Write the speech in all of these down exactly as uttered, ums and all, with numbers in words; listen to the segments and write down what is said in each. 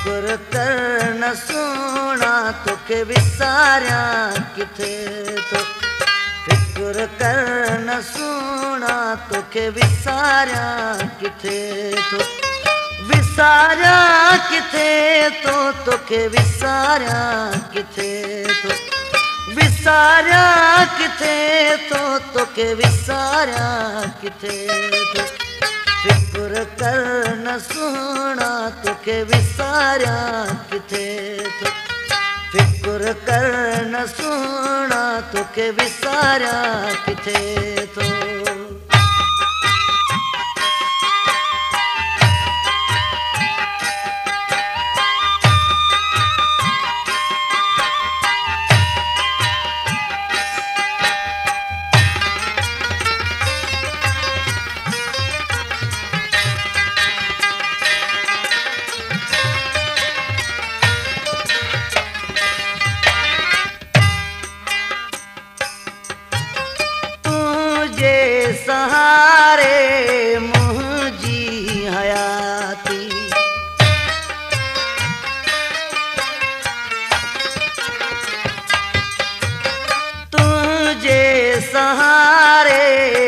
फिक्र कर न सोना तोखे विसारिया किथे तो। फिक्र कर न सोना तोखे विसारिया किथे तो। विसारिया किथे तो तोखे विसारिया किथे तो। विसारिया किथे तो तोखे विसारिया किथे तो। फिक्र कर न सोना तोखे विसारिया किथे तो। फिक्र कर न सोना तोखे विसारिया किथे तो। सहारे मुझी हयाती। तुझे सहारे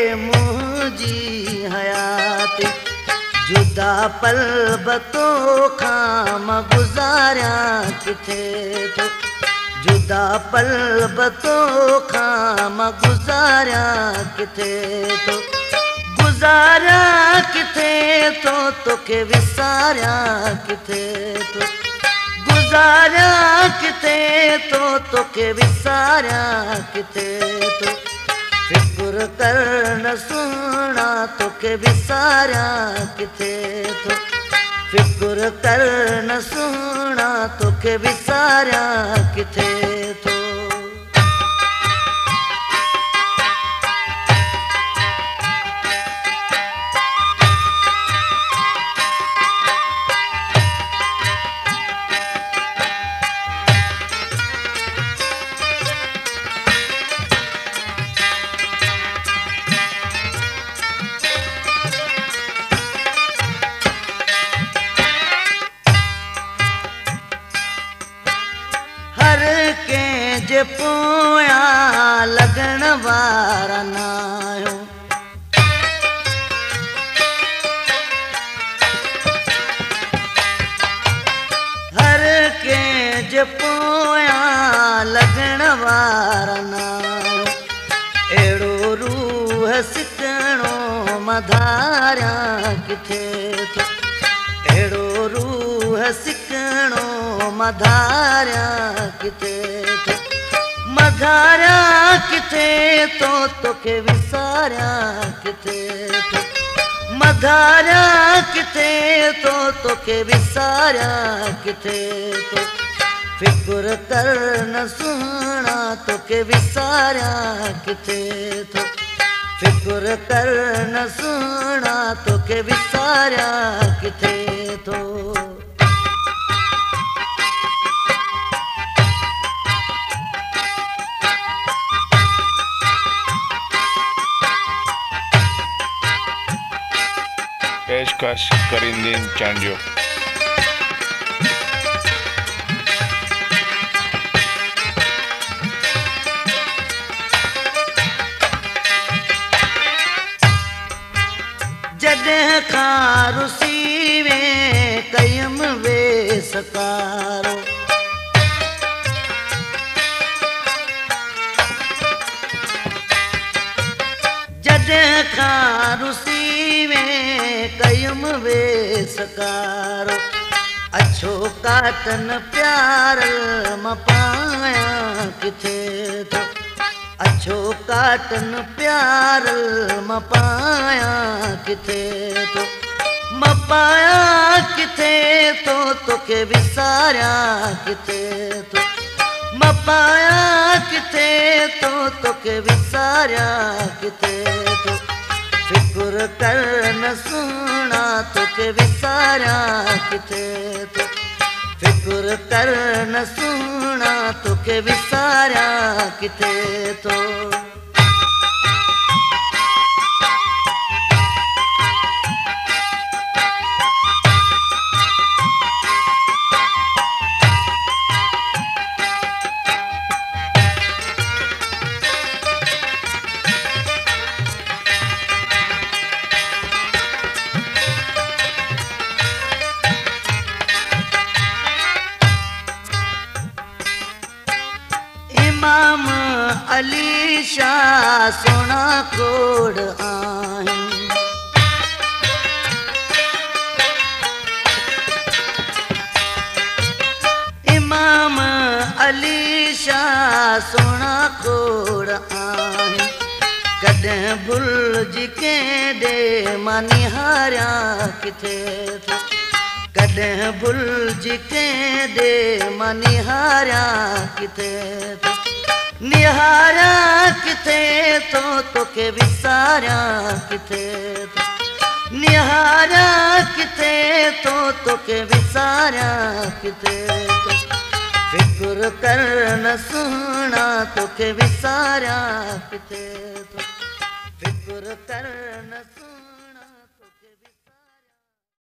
मुझी हयाती। जुदा पल बतो खाम गुजारिया किथे तो। जुदा पल बतो खाम गुजारिया किथे तो। गुजारिया किथे तो तोखे विसारिया किथे तो। गुजारिया किथे तो तोखे विसारिया किथे तो। फिक्र कर न सोना तोखे विसारिया किथे तो। फिक्र कर न सोना तोखे विसारिया किथे तो। हर कंहिं जे पोयां लगण वारा न आहियो। हर कंहिं जे पोयां लगण वारा न आहियो। अहिड़ो रूह सिकणो मधारिया किथे तो। अहिड़ो रूह सिकणो मधारिया किथे तो। मधारिया किथे तो तोखे विसारिया किथे तो। मधारिया किथे तो तोखे विसारिया किथे तो। फिक्र कर न सोना तोखे विसारिया किथे तो। फिक्र कर न सोना तोखे विसारिया किथे तो। पेशकश करींदीन चांडियो। जॾहिं खां रुसी में कयम वे सकारो। जॾहिं खां रुसी में कयम वे सकारो। अछो काटन प्यार मां पाया किथे तो। अछो काटन प्यार मां पाया किथे तो। मां पाया किथे तो तोखे विसारिया किथे तो। मां पाया किथे तो तोखे विसारिया किथे तो। फिक्र कर न सोना तोखे विसारिया किथे तो। फिक्र कर न सोना तोखे विसारिया किथे तो। सोना खोड़ आहिनि। इमाम अली शाह सोना खोड़ आहिनि। कॾहिं भुलिजी कंहिं मां निहारियां किथे थो, कॾहिं भुलिजी कंहिं मां निहारियां किथे थो, निहारियां किथे थो तोखे विसारियां किथे थो, निहारियां किथे थो तोखे विसारियां किथे थो। फिक्र कर न सुहिणा तोखे विसारियां किथे थो।